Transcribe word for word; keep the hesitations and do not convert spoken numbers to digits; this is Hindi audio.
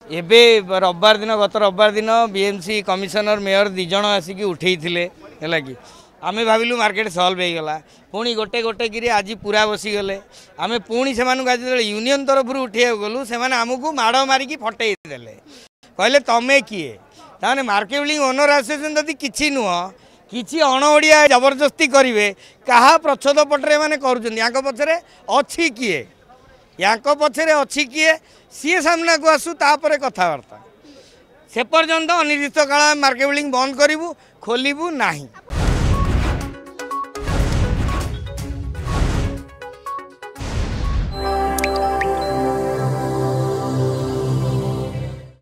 एबे रविवार दिन गत रविवार दिन बीएमसी कमिशनर मेयर दिज आसिक उठे है कि आम भाविलु मार्केट सल्व हो गला पुणी गोटे गोटे कि आज पूरा बसीगले आम पुणी से आज यूनियन तरफ उठे गलु से आमको माड़ मारिकी फटई देले कहले तमें किए ताने मार्केट बिल्डिंग ओनर आसोसिएशन जदि किसी नुह किसी अणओडिया जबरदस्ती करेंगे क्या प्रच्छद पटे मैंने कर पछरे अच्छी किए या पछरे अच्छी किए सी सामना को आसू तापर कथबार्ता से पर्यंत अनिर्दिष्ट काल मार्केट बिल्डिंग बंद करूँ खोलू ना।